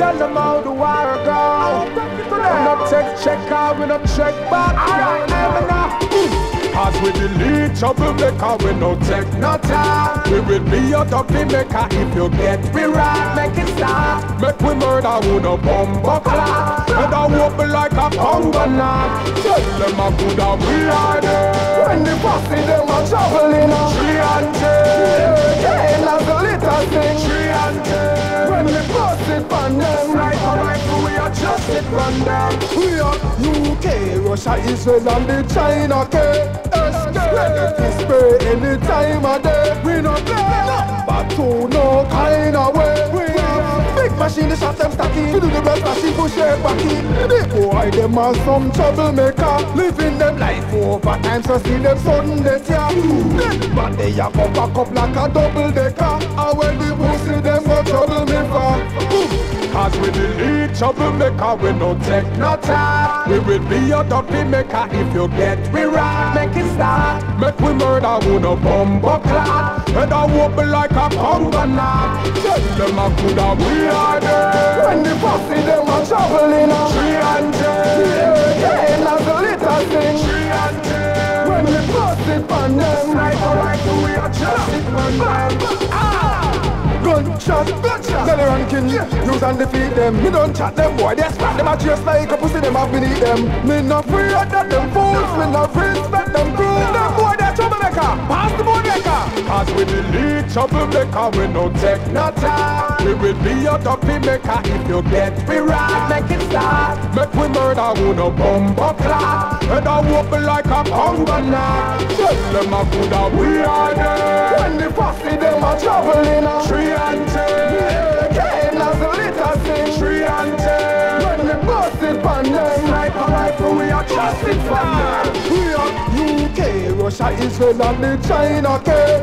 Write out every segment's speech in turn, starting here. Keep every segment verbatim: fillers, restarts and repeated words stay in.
tell them how the war go. We no take check out, we no check back. Alright, never know. As we delete troublemaker, we no take no time. We will be your dumpy maker if you get me right. Make it stop. Make we murder who no bumbo clock. And I whoop like a conga knot. Tell them how good that we are there. When the posse them are traveling on three and ten. Can't have the little thing. Three and ten. When we bust it on them. Right or right, we are just it run them. We are U K, Russia, Israel and the China K. Ready to spray any time of day. We no play, but to no kind of way. We are big machine, the shot them stacky. To do the best machine, push it backy. The boy, them are some troublemaker. Living them life over time, so see them Sunday, yeah. But they are come back up like a double decker. And when the pussy, them go trouble me for. Cause we delete troublemaker, we no take no time. We will be your dumpy maker if you get me right. Make it start. Make we murder who no bumbo clot. And I whoop like a conga knot. Tell them how good that we are there. When the posse them are traveling on three and ten. Can't have the little thing. Three and ten. When we bust it on them. Right or right, we are just it on them. Ah! Gunshot, gunshot. Belly ranking, use and defeat them. Me don't chat them boy, they scrap them at just like a pussy them have beneath them. Me not free of that them fools, me not free respect them crew. Them boy they troublemaker, pass the boy maker. Cause we delete troublemaker, we no take no time. We will be your dumpy maker if you get me right. Make it start. Make we murder who no bumbo clock. And I whoop like a conga knot. Tell them how good that we are there. When the posse them are traveling on three and ten. Can't have the little thing. Three and ten. When we bust it on them. Sniper rifle, we are just it from them. We are U K, Russia, Israel and the China K.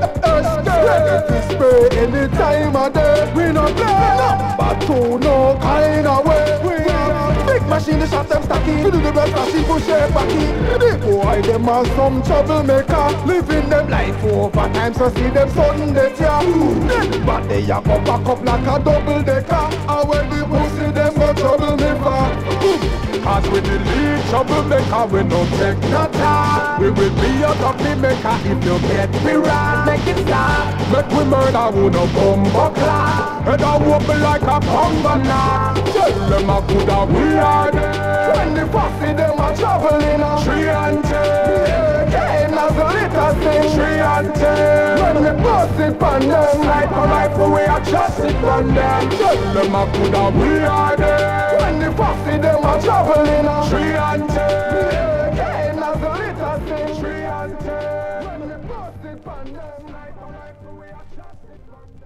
Ready to spray any time of day. We no play, no, but to no kind of way. We are big machine, the shot them stacky. We do the best machine, push it backy. The boy, them are some troublemaker. Living them life over time, so see them Sunday, yeah. But they are come back up like a double decker. And when the pussy them go trouble me for. Cause we delete troublemaker, we no take no time. We will be your dumpy maker if you get me right. Make it stop. Make we murder who no bumbo clock. And I whoop like a conga knot. Tell them how good that we are there. When the posse them are traveling on three and ten. Can't have the little thing. Three and ten. When we bust it on them. Sniper rifle, we are just it on them. Tell them how good that we are there. When the posse them are traveling on three and ten. Can't have the little thing. Three and ten. When we bust it on them. Sniper rifle, we are just it on them.